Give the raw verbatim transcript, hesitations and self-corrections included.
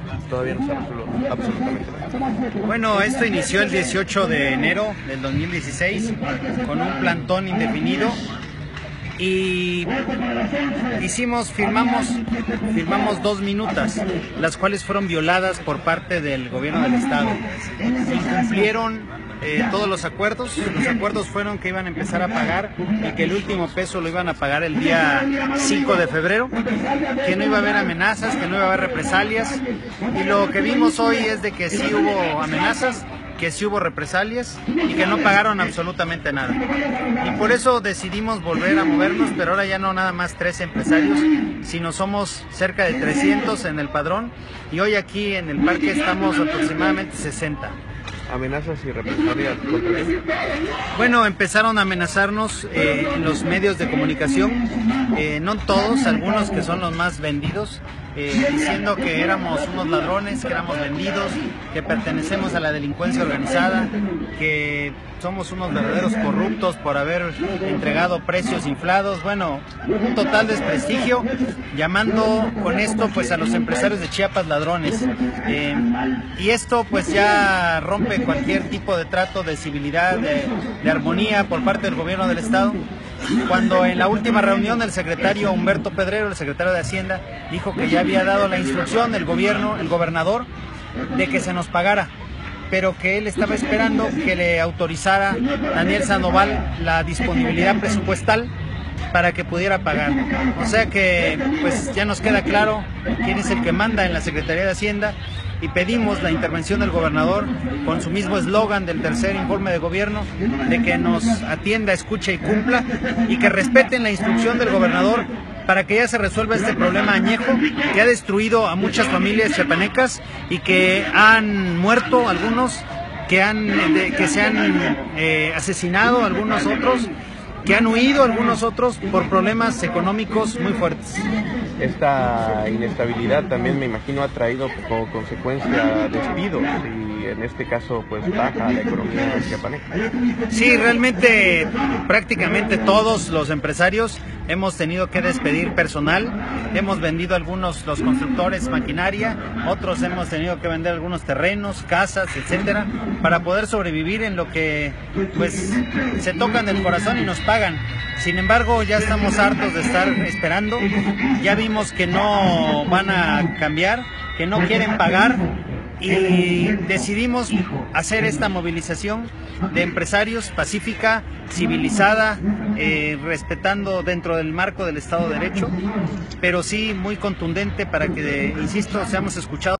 todavía no se resuelve absolutamente nada. Bueno, esto inició el dieciocho de enero del dos mil dieciséis con un plantón indefinido y hicimos, firmamos, firmamos dos minutas, las cuales fueron violadas por parte del gobierno del estado. Incumplieron eh, todos los acuerdos. Los acuerdos fueron que iban a empezar a pagar y que el último peso lo iban a pagar el día cinco de febrero, que no iba a haber amenazas, que no iba a haber represalias, y lo que vimos hoy es de que sí hubo amenazas, que sí hubo represalias y que no pagaron absolutamente nada. Y por eso decidimos volver a movernos, pero ahora ya no nada más tres empresarios, sino somos cerca de trescientos en el padrón, y hoy aquí en el parque estamos aproximadamente sesenta. ¿Amenazas y represalias contra ellos? Bueno, empezaron a amenazarnos eh, en los medios de comunicación, eh, no todos, algunos que son los más vendidos, eh, diciendo que éramos unos ladrones, que éramos vendidos, que pertenecemos a la delincuencia organizada, que somos unos verdaderos corruptos por haber entregado precios inflados. Bueno, un total desprestigio, llamando con esto pues a los empresarios de Chiapas ladrones. Eh, y esto pues ya rompe cualquier tipo de trato de civilidad, de, de armonía por parte del gobierno del estado, cuando en la última reunión el secretario Humberto Pedrero, el secretario de Hacienda, dijo que ya había dado la instrucción del gobierno, el gobernador, de que se nos pagara, pero que él estaba esperando que le autorizara Daniel Sandoval la disponibilidad presupuestal para que pudiera pagar. O sea que pues ya nos queda claro quién es el que manda en la Secretaría de Hacienda, y pedimos la intervención del gobernador con su mismo eslogan del tercer informe de gobierno, de que nos atienda, escuche y cumpla, y que respeten la instrucción del gobernador para que ya se resuelva este problema añejo que ha destruido a muchas familias chiapanecas y que han muerto algunos, que, han, de, que se han eh, asesinado algunos otros, que han huido algunos otros por problemas económicos muy fuertes. Esta inestabilidad también, me imagino, ha traído como consecuencia despidos y en este caso pues baja la economía chiapaneca. Sí, realmente prácticamente todos los empresarios hemos tenido que despedir personal, hemos vendido algunos, los constructores, maquinaria, otros hemos tenido que vender algunos terrenos, casas, etcétera, para poder sobrevivir en lo que pues se tocan del corazón y nos pagan. Sin embargo, ya estamos hartos de estar esperando, ya vimos que no van a cambiar, que no quieren pagar, y decidimos hacer esta movilización de empresarios pacífica, civilizada, eh, respetando dentro del marco del Estado de Derecho, pero sí muy contundente para que, insisto, seamos escuchados.